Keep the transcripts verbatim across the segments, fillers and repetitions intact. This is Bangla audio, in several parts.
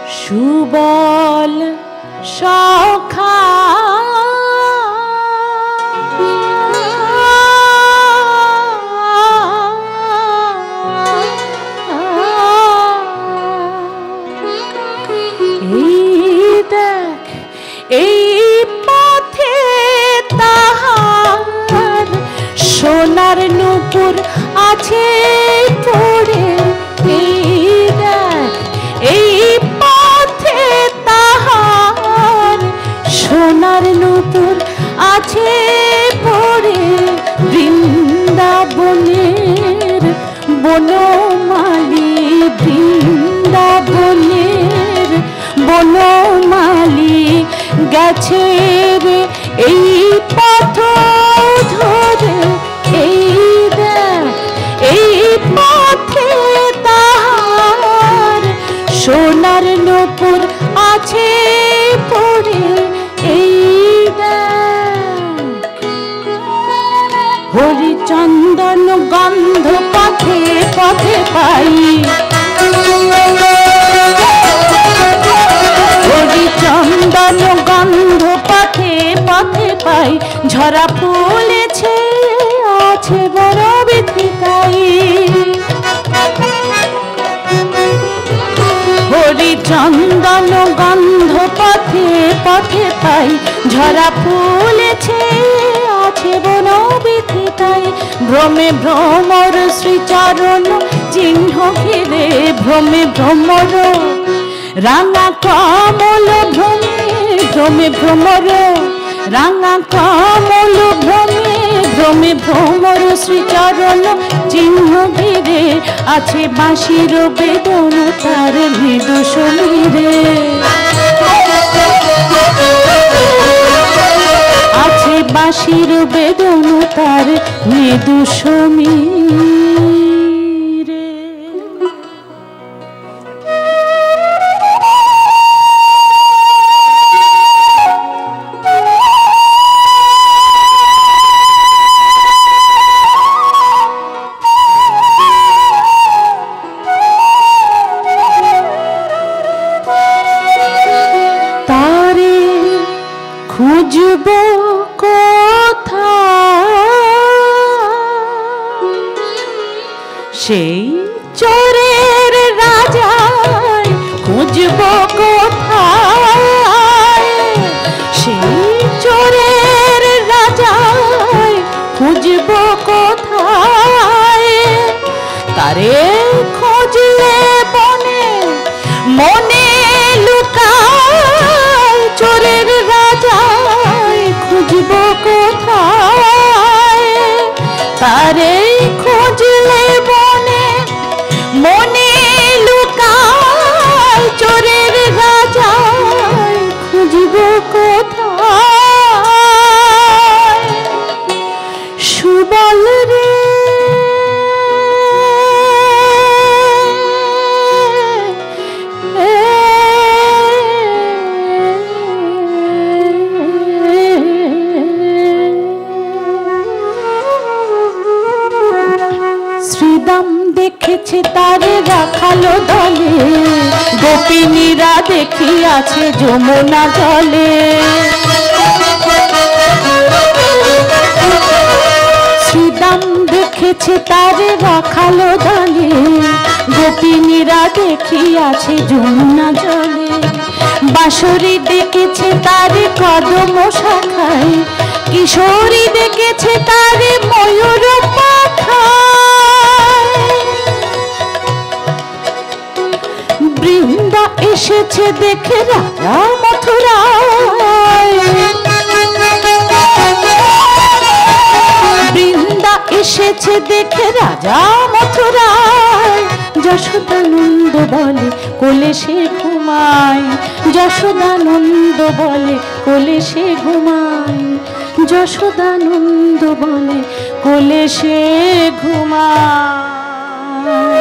সুবল সখা সোনার নূপুর আছে পড়ে এই পথে তাহার সোনার নূপুর আছে পড়ে বৃন্দাবনের বনমালী বৃন্দাবনের বনমালী গেছে রে এই পথ ধরে এই এই পথে তাহার সোনার নূপুর আছে পড়ে এই হরিচন্দন গন্ধ পথে পথে পাই হরিচন্দন গন্ধ পথে পথে পাই ঝরা ফুলেছে আছে বড় বিথিকাই হরিচন্দন গন্ধ পথে পথে পাই ঝরা ফুলেছে আছে বড় বিথিকাই ভ্রমে ভ্রমর শ্রীচরণ চিহ্ন ঘিরে ভ্রমে ভ্রমর রাঙা কমল ভ্রমে ভ্রমে ভ্রমর রাঙা কমল ভ্রমে ভ্রমে ভ্রমর শ্রীচরণ চিহ্ন ঘিরে আছে বাঁশির বেদন তার মৃদু সমীরে আছে বাঁশির বেদন তার মৃদু সমীরে খুঁজবো কোথায় সেই চোরের রাজায় খুঁজবো কোথায় সেই চোরের রাজায় খুঁজবো কোথায় তারে খুঁজলে বনে মনে লুকায় চোরের রাজায় খুঁজবো কোথায় তারে খুঁজলে বনে মনে লুকায় চোরের রাজায় খুঁজবো কোথায় সুবল রে শ্রীদাম দেখেছে তারে রাখালো দলে গোপিনীরা দেখিয়াছে যমুনা জলে শ্রীদাম দেখেছে তারে রাখালো দলে গোপিনীরা দেখিয়াছে যমুনা জলে বাঁশরী দেখেছে তারে কদম শাখায় কিশোরী দেখেছে তারে ময়ূর পাখায় বৃন্দা এসেছে দেখে রাজা মথুরায় বৃন্দা এসেছে দেখে রাজা মথুরায় যশোদানন্দ বলে কোলে সে ঘুমায় যশোদানন্দ বলে কোলে সে ঘুমায় যশোদানন্দ বলে কোলে সে ঘুমায়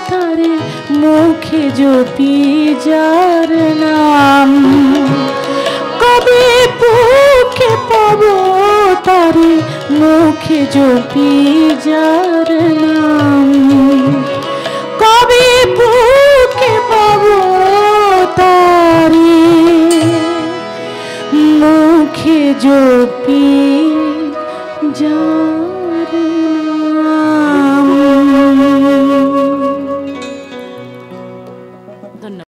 তারে মুখে জপি যার নাম কবে বুকে পাবো তারে মুখে জপি যার নাম কবে বুকে পাবো তারে মুখে জপি যার